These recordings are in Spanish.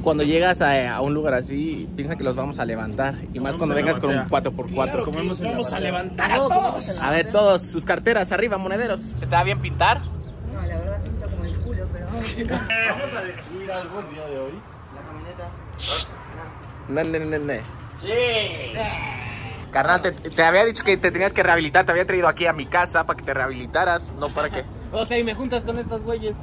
Cuando llegas a un lugar así, piensan que los vamos a levantar. Y más cuando vengas con un 4x4. Claro, vamos a levantar a todos. A ver, todos, sus carteras arriba, monederos. ¿Se te da bien pintar? No, la verdad pinto como el culo, pero vamos a pintar. Vamos a destruir algo el día de hoy. La camioneta. No. Sí. Carnal, te había dicho que te tenías que rehabilitar. Te había traído aquí a mi casa para que te rehabilitaras. No, ¿para qué? O sea, y me juntas con estos güeyes.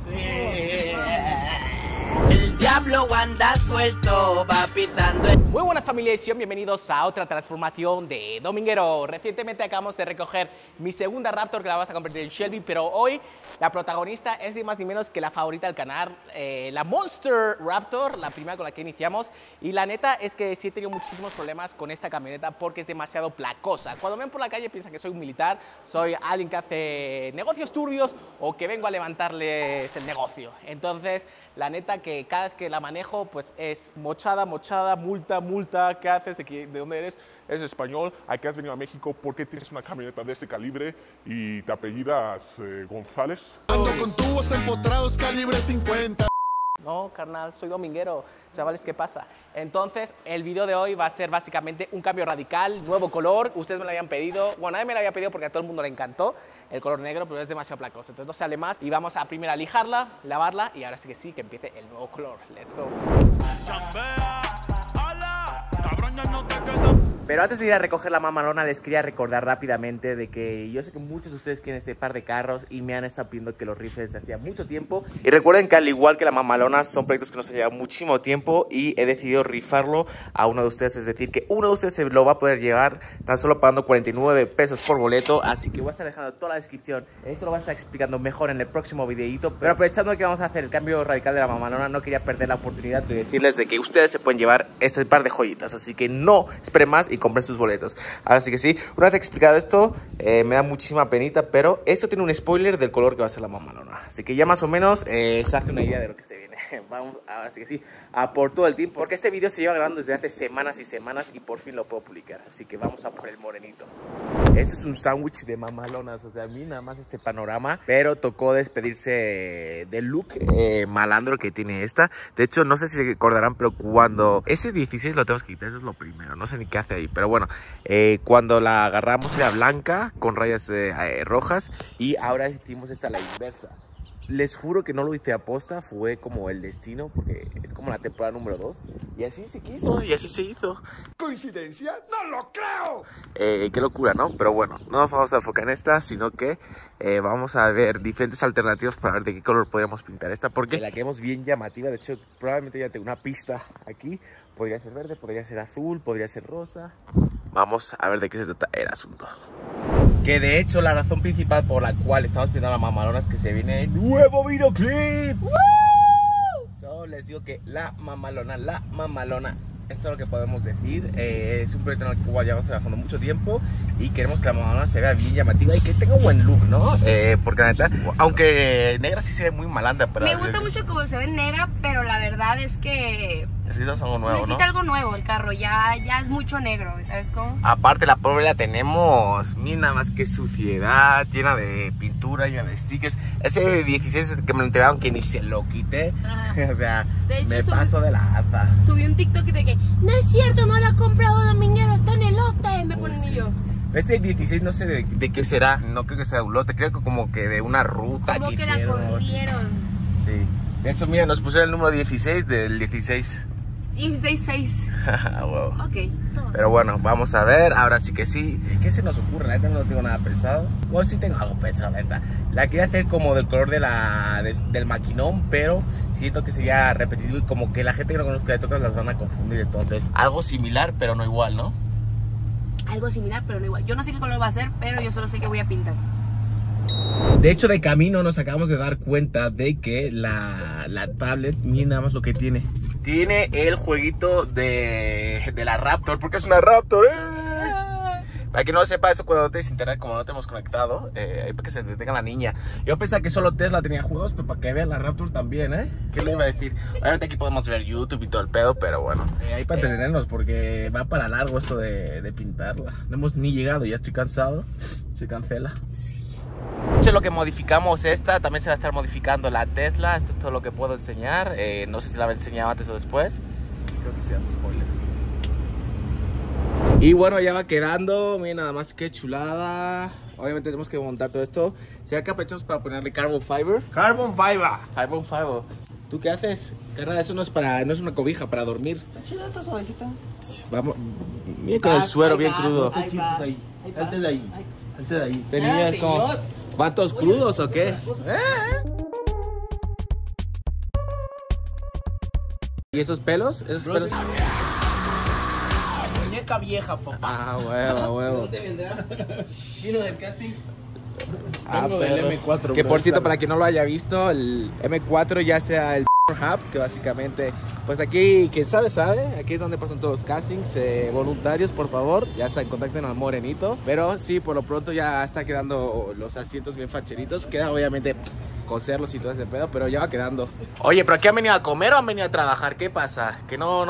El diablo anda suelto, va pisando. Muy buenas familias y bienvenidos a otra transformación de Dominguero. Recientemente acabamos de recoger mi segunda Raptor que la vas a convertir en Shelby, pero hoy la protagonista es ni más ni menos que la favorita del canal, la Monster Raptor, la primera con la que iniciamos. Y la neta es que sí he tenido muchísimos problemas con esta camioneta porque es demasiado placosa. Cuando me ven por la calle piensan que soy un militar, soy alguien que hace negocios turbios o que vengo a levantarles el negocio. Entonces, la neta que cada vez que la manejo, pues es mochada, multa, ¿qué haces? ¿De dónde eres? ¿Eres español? ¿A qué has venido a México? ¿Por qué tienes una camioneta de este calibre y te apellidas González? Ando con tubos empotrados calibre 50. No, carnal, soy dominguero. Chavales, ¿qué pasa? Entonces, el video de hoy va a ser básicamente un cambio radical, nuevo color. Ustedes me lo habían pedido. Bueno, nadie me lo había pedido porque a todo el mundo le encantó el color negro, pero es demasiado placoso. Entonces no sale más y vamos a primero a lijarla, lavarla y ahora sí que empiece el nuevo color. Let's go. Pero antes de ir a recoger la mamalona, les quería recordar rápidamente de que yo sé que muchos de ustedes quieren este par de carros y me han estado pidiendo que los rife desde hacía mucho tiempo. Y recuerden que al igual que la mamalona, son proyectos que nos han llevado muchísimo tiempo y he decidido rifarlo a uno de ustedes. Es decir, que uno de ustedes se lo va a poder llevar tan solo pagando 49 pesos por boleto. Así que voy a estar dejando toda la descripción. Esto lo voy a estar explicando mejor en el próximo videito. Pero aprovechando que vamos a hacer el cambio radical de la mamalona, no quería perder la oportunidad de decirles de que ustedes se pueden llevar este par de joyitas. Así que no esperen más y compren sus boletos. Ahora sí que sí, una vez explicado esto, me da muchísima penita, pero esto tiene un spoiler del color que va a ser la mamalona. Así que ya más o menos se hace una idea de lo que se viene. Vamos, ahora sí que sí, a por todo el tiempo, porque este video se lleva grabando desde hace semanas y semanas y por fin lo puedo publicar. Así que vamos a por el morenito. Este es un sándwich de mamalonas, o sea, a mí nada más este panorama, pero tocó despedirse del look malandro que tiene esta. De hecho, no sé si se recordarán, pero cuando ese 16 lo tenemos que quitar, eso es lo primero, no sé ni qué hace ahí, pero bueno, cuando la agarramos era blanca con rayas rojas y ahora hicimos esta a la inversa. Les juro que no lo hice aposta, fue como el destino, porque es como la temporada número 2. Y así se quiso, y así se hizo. ¿Coincidencia? ¡No lo creo! Qué locura, ¿no? Pero bueno, no nos vamos a enfocar en esta, sino que vamos a ver diferentes alternativas para ver de qué color podríamos pintar esta. Porque la queremos bien llamativa, de hecho, probablemente ya tengo una pista aquí. Podría ser verde, podría ser azul, podría ser rosa. Vamos a ver de qué se trata el asunto. Que de hecho la razón principal por la cual estamos pidiendo a la mamalona es que se viene nuevo videoclip. Solo les digo que la mamalona, esto es lo que podemos decir. Es un proyecto en el cual llevamos trabajando mucho tiempo y queremos que la mamalona se vea bien llamativa y que tenga un buen look, ¿no? Porque la neta, aunque negra sí se ve muy malandra. Me gusta mucho como se ve negra, pero la verdad es que necesitas algo nuevo, necesita algo nuevo el carro, ya es mucho negro, ¿sabes cómo? Aparte la pobre la tenemos, mira nada más que suciedad, llena de pintura, llena de stickers. Ese 16 que me lo entregaron que ni se lo quité, o sea, de hecho, me paso de la aza. Subí un TikTok de que, no es cierto, no lo ha comprado Dominguero, está en el lote, me ponen sí. Y yo. Este 16 no sé de qué será, no creo que sea de un lote, creo que como que de una ruta. Como que la corrieron. Sí, de hecho mira, nos pusieron el número 16 del 16. 16-6. Wow. Ok, toma. Pero bueno, vamos a ver, ahora sí que sí. ¿Qué se nos ocurre? La neta no tengo nada pensado. Bueno, sí tengo algo pensado, la neta. La quería hacer como del color del maquinón, pero siento que sería repetitivo y como que la gente que no conozca de Tocas las van a confundir. Entonces, algo similar, pero no igual, ¿no? Algo similar, pero no igual. Yo no sé qué color va a ser, pero yo solo sé que voy a pintar. De hecho, de camino nos acabamos de dar cuenta de que la tablet, miren nada más lo que tiene. Tiene el jueguito de la Raptor, porque es una Raptor. Para que no sepa eso, cuando no tienes internet, como no te hemos conectado, ahí para que se entretenga la niña. Yo pensaba que solo Tesla tenía juegos, pero para que vean la Raptor también, ¿Qué le iba a decir? Obviamente aquí podemos ver YouTube y todo el pedo, pero bueno. Ahí para entretenernos, porque va para largo esto de pintarla. No hemos ni llegado, ya estoy cansado. Se cancela. Esto es lo que modificamos esta, también se va a estar modificando la Tesla. Esto es todo lo que puedo enseñar. No sé si la había enseñado antes o después. Creo que estoy dando spoiler. Y bueno, ya va quedando. Miren nada más qué chulada. Obviamente tenemos que montar todo esto. ¿Será que aprovechamos para ponerle carbon fiber? Carbon fiber. Carbon fiber. ¿Tú qué haces? Carnal, eso no es una cobija para dormir. Está chida esta suavecita. Vamos. Miren con el suero bien crudo. Ahí vas. Salte de ahí. Salte de ahí. Tenías como vatos crudos o qué? ¿Y esos pelos? ¿Esos pelos? Muñeca vieja, papá. Ah, huevo, huevo. ¿Dónde vendrá? Vino del casting. Ah, Vengo del pero M4, que por bro, cierto, ¿sabes? para quien no lo haya visto, el M4 ya sea el Hub, que básicamente, pues aquí, quien sabe, aquí es donde pasan todos los castings, voluntarios, por favor, ya saben, contacten al Morenito, pero sí, por lo pronto ya está quedando los asientos bien facheritos, queda obviamente coserlos y todo ese pedo, pero ya va quedando. Oye, ¿pero aquí han venido a comer o han venido a trabajar? ¿Qué pasa? Que no...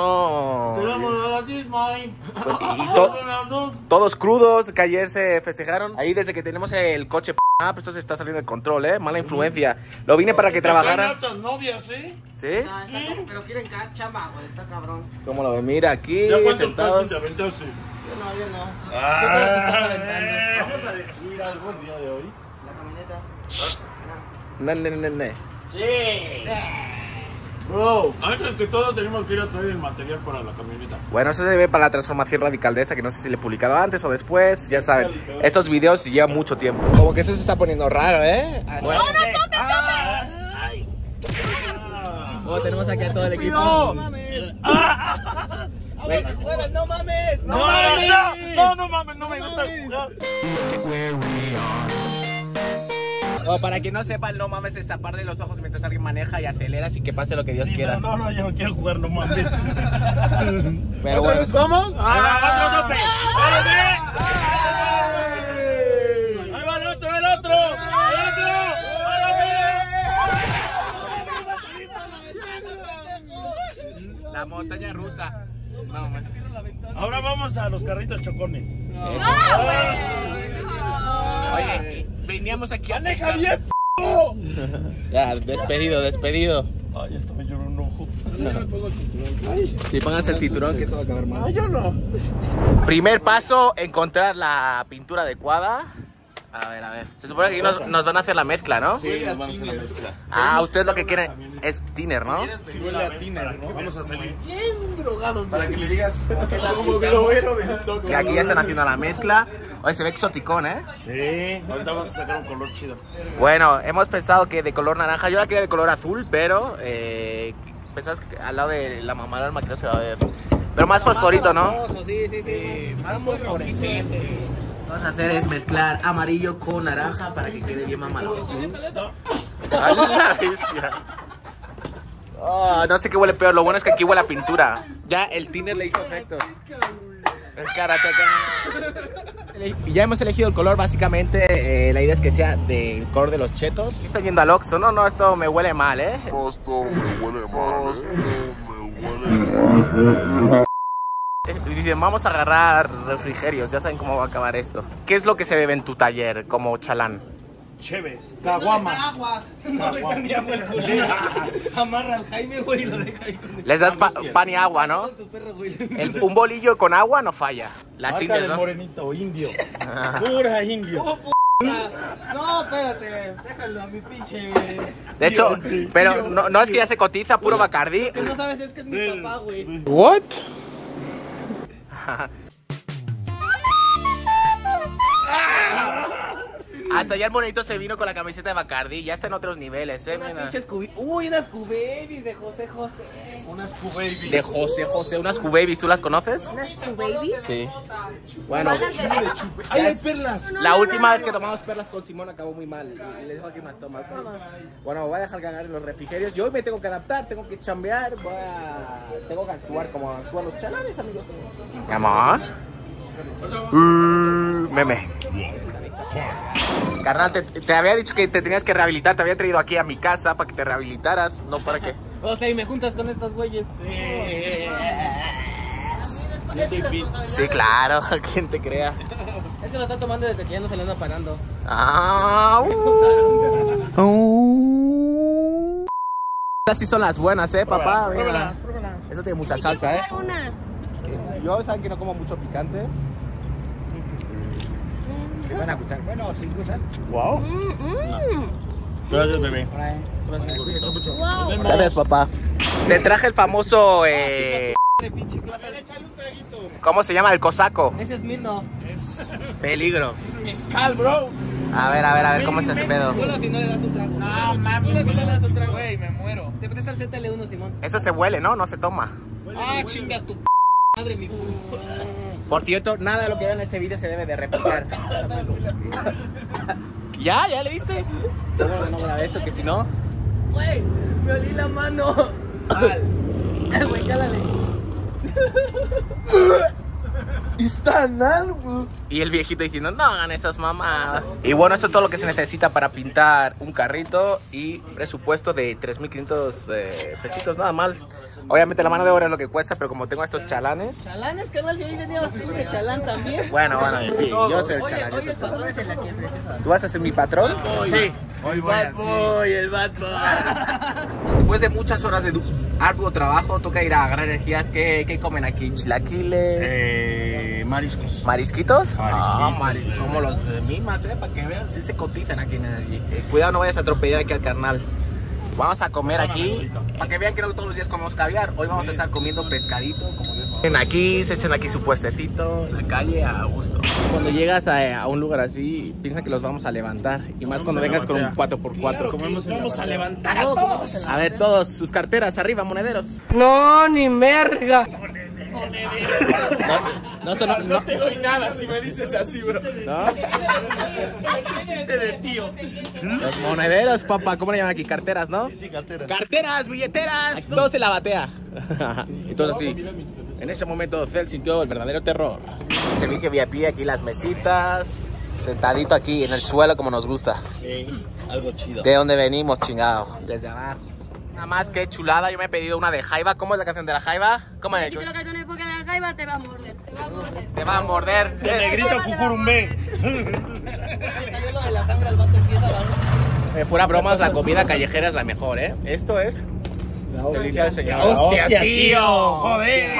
Todos crudos, que ayer se festejaron. Ahí desde que tenemos el coche pues esto se está saliendo de control, mala influencia. Lo vine para que trabajara. novias, ¿eh? ¿Sí? Ah, está como, pero quieren chamba, güey, está cabrón. ¿Cómo lo ven? Mira, aquí ¿Ya cuántos sentados. pasos te aventaste? Yo no. ¿Tú te Ah, las estás aventando? Vamos a destruir algo el día de hoy. La camioneta. Ne. Sí. Bro, antes que todo tenemos que ir a traer el material para la camioneta. Bueno, eso se ve para la transformación radical de esta, que no sé si le he publicado antes o después. Ya saben, estos videos llevan mucho tiempo. Como que eso se está poniendo raro, ¿eh? Bueno. Oh, tenemos aquí a todo el equipo. ¡No mames! ¡Vamos a jugar al no mames! No mames, no me gusta jugar. O para quien no sepa, el no mames es taparle los ojos mientras alguien maneja y aceleras y que pase lo que Dios Sí, quiera. no, yo no quiero jugar, no mames. Pero bueno. ¿Vamos? ¡Otro tope! ¡Ahí va el otro! La montaña rusa. No, man. Ahora vamos a los carritos chocones. Oye, veníamos aquí a ¡Maneja bien, Ya, despedido. Ay, esto me lloró un ojo. Sí, pónganse el cinturón que esto va a acabar mal. Ay, yo no. Primer paso, encontrar la pintura adecuada. A ver. Se supone que aquí nos van a hacer la mezcla, ¿no? Sí, nos van a hacer la mezcla. Ah, ustedes lo que quieren es thinner, ¿no? Sí, huele a tiner, ¿no? Vamos a salir. Bien drogados. Para que le digas como globero del Zócalo. Y aquí ya están haciendo la mezcla. Oye, se ve exoticón, ¿eh? Sí, ahorita vamos a sacar un color chido. Bueno, hemos pensado que de color naranja. Yo la quería de color azul, pero pensamos que al lado de la mamá del maquillaje se va a ver. Pero más fosforito, ¿no? Sí. Más fosforescente. Lo que vamos a hacer es mezclar amarillo con naranja para que quede bien mamalón. ¡A la bestia! Oh, no sé qué huele peor, lo bueno es que aquí huele a pintura. Ya el thinner le hizo efecto. El karateka. Y ya hemos elegido el color, básicamente la idea es que sea del color de los chetos. Están yendo al Oxxo, no, esto me huele mal, ¿eh? Dicen, vamos a agarrar refrigerios, ya saben cómo va a acabar esto. ¿Qué es lo que se bebe en tu taller como chalán? Chéves. Caguama. Agua. No me ni agua el culero. Amarra al Jaime, güey, y lo deja ahí con el... Les das pan y agua, ¿no? Tu perro, güey. Un bolillo con agua no falla. Las Marca indias, del ¿no? morenito, indio. Pura indio. No, espérate. Déjalo a mi pinche. De hecho, pero no es que ya se cotiza, puro Bacardí. Lo que no sabes es que es mi papá, güey. ¿What? Hasta ya el monito se vino con la camiseta de Bacardí, ya está en otros niveles, Unas mira. pinches Uy, unas Q-Babies de José. Unas Q-Babies. De José, unas Q-Babies, ¿tú las conoces? ¿Unas Q-Babies? Sí. Bueno, ¡Ay, hay perlas! la última vez que tomamos perlas con Simón acabó muy mal. Les dejo aquí unas tomas. Bueno, voy a dejar cagar en los refrigerios. Yo hoy me tengo que adaptar, tengo que chambear, tengo que actuar como actúan los chalanes, amigos. ¿Amor? Meme. Carnal, te había dicho que te tenías que rehabilitar, te había traído aquí a mi casa para que te rehabilitaras, no para qué. O sea, y me juntas con estos güeyes. Sí, claro, quien te crea. Es que lo está tomando desde que ya no se le anda parando. Ah, Estas sí son las buenas, papá. Pruébalas. Eso tiene mucha salsa, Una. Yo saben que no como mucho picante. ¿Te van a gustar? Bueno, si gustan. Wow. Gracias, bebé. Wow. Gracias, papá. Te traje el famoso... ¿Cómo se llama? El cosaco. Ese es Mirno. Peligro. Mezcal, bro. A ver, ¿cómo está ese pedo? Culo si no le das un trago. No, mami. Culo si no le das un trago. Güey, me muero. Te presta el ZL1, Simón. Eso se huele, ¿no? No se toma. Ah, chinga tu madre, mi culo. Por cierto, nada de lo que vean en este video se debe de replicar. ¿Ya? ¿Ya leíste? Qué bueno que no grabé eso, que si no... Güey, me olí la mano. Güey, cálale. Está algo. Y el viejito diciendo, no hagan esas mamadas. Y bueno, esto es todo lo que se necesita para pintar un carrito. Y presupuesto de 3,500 pesitos, nada mal. Obviamente la mano de obra es lo que cuesta, pero como tengo estos chalanes... Chalanes, carnal, si hoy venías tú de chalán también. Bueno, sí, yo soy el Oye, chalán. oye, el patrón es el aquí en Preciosa. ¿Tú vas a ser mi patrón? Sí. Hoy voy Bad boy, el bad boy. Después de muchas horas de arduo trabajo, toca ir a agarrar energías. ¿Qué comen aquí? ¿Chilaquiles? Mariscos. ¿Marisquitos? Marisquitos, como los mimas, para que vean, sí se cotizan aquí en Energy. Cuidado, no vayas a atropellar aquí al carnal. Vamos a comer aquí, para que vean que no todos los días comemos caviar. Hoy vamos a estar comiendo pescadito, como Dios manda. Aquí, se echan aquí su puestecito, en la calle, a gusto. Cuando llegas a un lugar así, piensan que los vamos a levantar. Y más cuando vengas con un 4x4. Vamos a levantar a todos. A ver, todos, sus carteras arriba, monederos. No, ni merga. No te doy nada si me dices así, bro. ¿No? De tío. Los monederos, papá, ¿cómo le llaman aquí? Carteras, ¿no? Sí, cartera. Carteras, billeteras, todo se la batea. Y todo así. En ese momento Cel sintió el verdadero terror. Servicio VIP, aquí las mesitas, sentadito aquí en el suelo como nos gusta. Sí, algo chido. ¿De dónde venimos, chingado? Desde abajo. Nada más que chulada, yo me he pedido una de jaiba. ¿Cómo es la canción de la jaiba? ¿Cómo es? Quito los cartones porque la jaiba te va a morder. Te va a morder. Te va a morder. De negrito cucurumbé. Le salió lo de la sangre al vato, empieza a Fuera bromas, la comida callejera es la mejor, ¿eh? Esto es... Delicia del señor. ¡Hostia, tío! ¡Joder,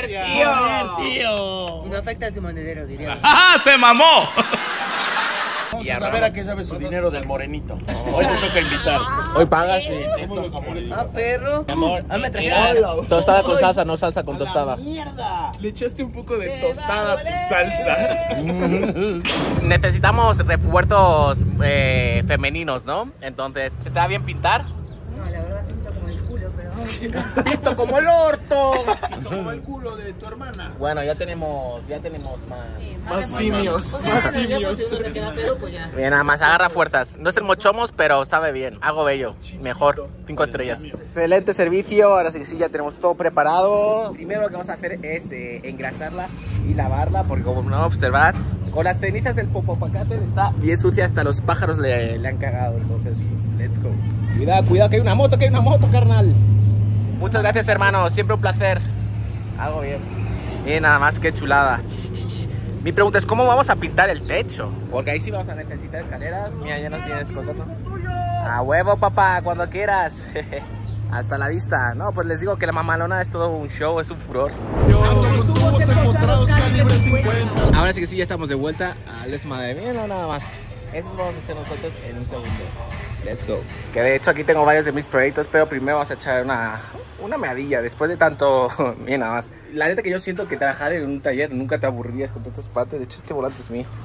Y no afecta a su monedero, diría. ¡Ajá, se mamó! Vamos Y a a saber a qué sabe su dinero del morenito. Hoy te toca invitar. Hoy pagas. Sí, te toca morenito. Ah, perro. Amor, Ah, me trajeron. tostada con salsa, no salsa con tostada. Le echaste un poco de tostada a tu salsa. Necesitamos refuerzos femeninos, ¿no? Entonces, ¿se te da bien pintar? No, la verdad pinto como el culo, pero vamos. ¡Pinto como el orto! Como el culo de tu hermana. Bueno, ya tenemos más. Más simios. Más simios. Si uno se queda pedo, pues ya. Bien, nada más, agarra fuerzas. No es el mochomos, pero sabe bien. Algo bello. Mejor. 5 estrellas. Excelente servicio. Ahora sí que sí, ya tenemos todo preparado. Primero lo que vamos a hacer es engrasarla y lavarla, porque como no observar, con las cenizas del popopacate está bien sucia, hasta los pájaros le han cagado. Entonces, pues, let's go. Cuidado, que hay una moto, carnal. Muchas gracias, hermano. Siempre un placer. Algo bien. Y nada más, qué chulada. Mi pregunta es, ¿cómo vamos a pintar el techo? Porque ahí sí vamos a necesitar escaleras. Mira, ya nos vienes contando. A huevo, papá, cuando quieras. Hasta la vista. No, pues les digo que la mamalona es todo un show, es un furor. Ando con tubos empotrados calibre 50. Ahora sí que sí, ya estamos de vuelta al ESMA de mí, no nada más. Eso lo vamos a hacer nosotros en un segundo. Let's go. Que de hecho aquí tengo varios de mis proyectos, pero primero vamos a echar una meadilla después de tanto. Bien, nada más. La neta que yo siento que trabajar en un taller nunca te aburrirías con tantas partes. De hecho, este volante es mío.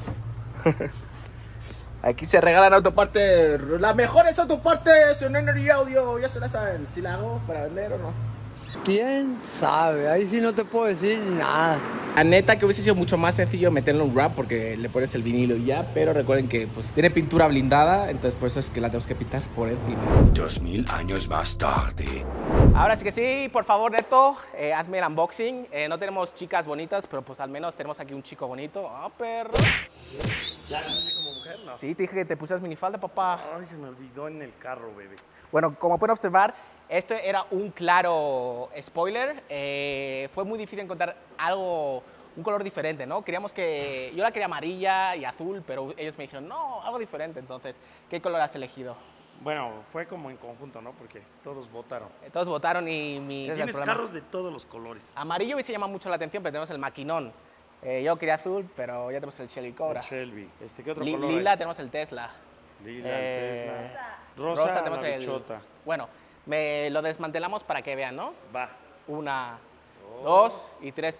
Aquí se regalan autopartes. Las mejores autopartes en Energy Audio. Ya se la saben. Si la hago para vender o no. ¿Quién sabe? Ahí sí no te puedo decir nada. La neta que hubiese sido mucho más sencillo meterle un wrap porque le pones el vinilo y ya, pero recuerden que pues tiene pintura blindada, entonces por eso es que la tenemos que pintar por encima. 2000 años más tarde. Ahora sí que sí, por favor, Neto, hazme el unboxing. No tenemos chicas bonitas, pero pues al menos tenemos aquí un chico bonito. ¡Ah, perro! Ya gané como mujer, ¿no? Sí, te dije que te pusieras minifalda, papá. Ay, se me olvidó en el carro, bebé. Bueno, como pueden observar, esto era un claro spoiler. Fue muy difícil encontrar algo un color diferente, ¿no? Queríamos que... Yo la quería amarilla y azul, pero ellos me dijeron, no, algo diferente. Entonces, ¿qué color has elegido? Bueno, fue como en conjunto, ¿no? Porque todos votaron. Todos votaron y Tienes carros de todos los colores. Amarillo me se llama mucho la atención, pero tenemos el maquinón. Yo quería azul, pero ya tenemos el Shelby Cobra. El Shelby. ¿Qué otro color Lila hay? tenemos el Tesla. Lila, el Tesla. Rosa tenemos la el... bichota. Bueno, lo desmantelamos para que vean, ¿no? Va. 1, 2 y 3.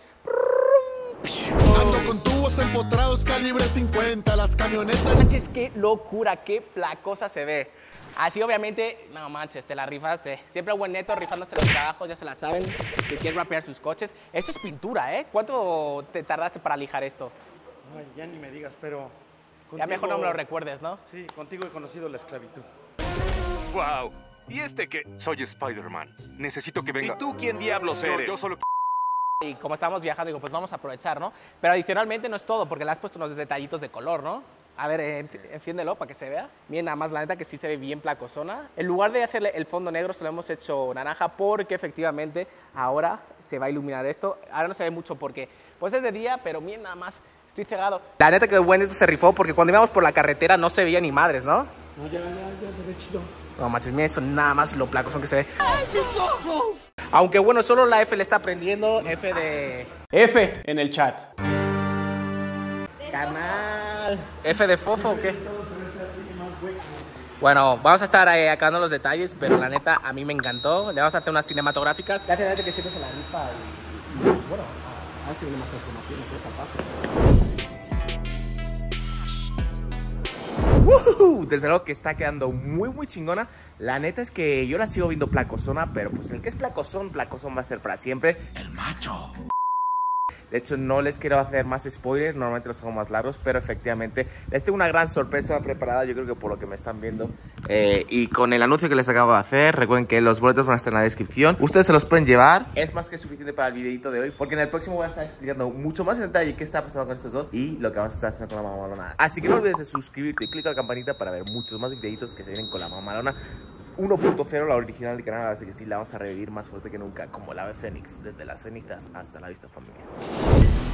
Ando con tubos empotrados calibre 50, las camionetas. Manches, qué locura, qué placosa se ve. Así obviamente, no manches, te la rifaste. Siempre buen Neto rifándose los trabajos, ya se la saben, que quiere rapear sus coches. Esto es pintura, ¿eh? ¿Cuánto te tardaste para lijar esto? Ay, ya ni me digas, pero... Ya mejor no me lo recuerdes, ¿no? Sí, contigo he conocido la esclavitud. ¡Wow! ¿Y este qué? Soy Spider-Man. Necesito que venga. ¿Y tú quién diablos eres? Yo solo... Y como estamos viajando, digo, pues vamos a aprovechar, ¿no? Pero adicionalmente no es todo, porque le has puesto unos detallitos de color, ¿no? A ver, enciéndelo para que se vea. Miren, nada más la neta que sí se ve bien placosona. En lugar de hacerle el fondo negro, se lo hemos hecho naranja porque efectivamente ahora se va a iluminar esto. Ahora no se ve mucho porque pues es de día, pero miren, nada más estoy cegado. La neta que el buen Neto se rifó porque cuando íbamos por la carretera no se veía ni madres, ¿no? No, ya se ve chido. No manches, miren eso, nada más lo placosón que se ve. ¡Ay, mis ojos! Aunque bueno, solo la F le está aprendiendo. F en el chat. Canal. ¿F de fofo o qué? Bueno, vamos a estar acabando los detalles, pero la neta a mí me encantó. Le vamos a hacer unas cinematográficas. Gracias a Dios que siempre se la rifa y bueno, a ver si viene más transformaciones, capaz. Desde luego que está quedando muy chingona. La neta es que yo la sigo viendo placosona, pero pues el que es placosón va a ser para siempre. El macho. De hecho, no les quiero hacer más spoilers, normalmente los hago más largos, pero efectivamente les tengo una gran sorpresa preparada, yo creo que por lo que me están viendo. Y con el anuncio que les acabo de hacer, recuerden que los boletos van a estar en la descripción. Ustedes se los pueden llevar, es más que suficiente para el videito de hoy, porque en el próximo voy a estar explicando mucho más en detalle qué está pasando con estos dos y lo que vamos a estar haciendo con la mamalona. Así que no olvides de suscribirte y clicar la campanita para ver muchos más videitos que se vienen con la mamalona 1.0, la original del canal, así que sí, la vamos a revivir más fuerte que nunca, como la ave fénix, desde las cenizas hasta la vista, familia.